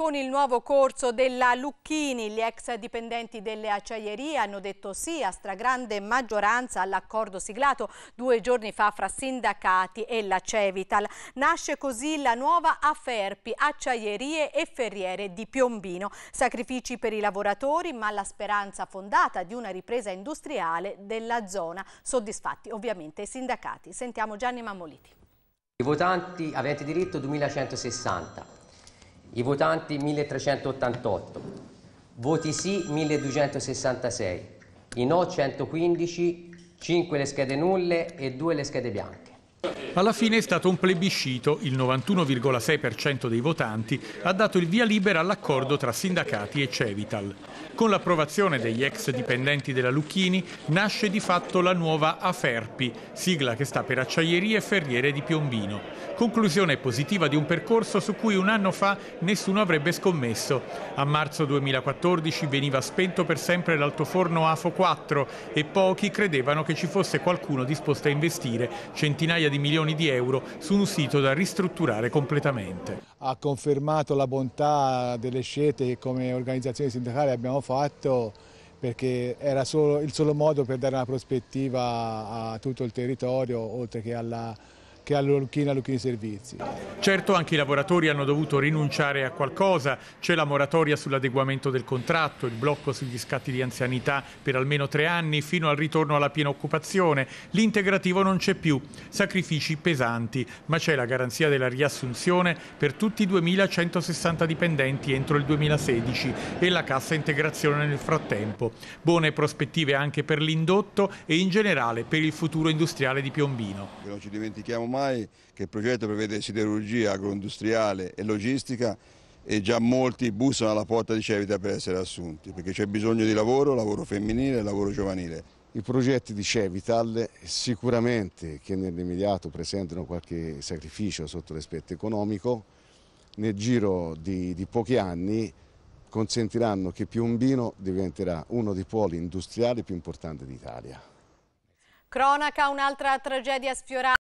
con il nuovo corso della Lucchini. Gli ex dipendenti delle acciaierie hanno detto sì a stragrande maggioranza all'accordo siglato 2 giorni fa fra sindacati e la Cevital. Nasce così la nuova Aferpi, Acciaierie e Ferriere di Piombino. Sacrifici per i lavoratori, ma la speranza fondata di una ripresa industriale della zona. Soddisfatti ovviamente i sindacati. Sentiamo Gianni Mammoliti. I votanti aventi diritto 2160, i votanti 1388, voti sì 1266, i no 115, 5 le schede nulle e 2 le schede bianche. Alla fine è stato un plebiscito, il 91,6% dei votanti ha dato il via libera all'accordo tra sindacati e Cevital. Con l'approvazione degli ex dipendenti della Lucchini nasce di fatto la nuova Aferpi, sigla che sta per Acciaierie e Ferriere di Piombino. Conclusione positiva di un percorso su cui un anno fa nessuno avrebbe scommesso. A marzo 2014 veniva spento per sempre l'altoforno AFO 4 e pochi credevano che ci fosse qualcuno disposto a investire centinaia di milioni di euro su un sito da ristrutturare completamente. Ha confermato la bontà delle scelte che come organizzazioni sindacali abbiamo fatto, perché era il solo modo per dare una prospettiva a tutto il territorio, oltre che alla Lucchini Servizi. Certo, anche i lavoratori hanno dovuto rinunciare a qualcosa. C'è la moratoria sull'adeguamento del contratto, il blocco sugli scatti di anzianità per almeno 3 anni fino al ritorno alla piena occupazione. L'integrativo non c'è più, sacrifici pesanti, ma c'è la garanzia della riassunzione per tutti i 2160 dipendenti entro il 2016 e la cassa integrazione nel frattempo. Buone prospettive anche per l'indotto e in generale per il futuro industriale di Piombino. Non ci dimentichiamo mai che il progetto prevede siderurgia, agroindustriale e logistica e già molti bussano alla porta di Cevital per essere assunti, perché c'è bisogno di lavoro femminile e lavoro giovanile. I progetti di Cevital sicuramente che nell'immediato presentano qualche sacrificio sotto l'aspetto economico, nel giro di pochi anni consentiranno che Piombino diventerà uno dei poli industriali più importanti d'Italia. Cronaca, un'altra tragedia sfiorata.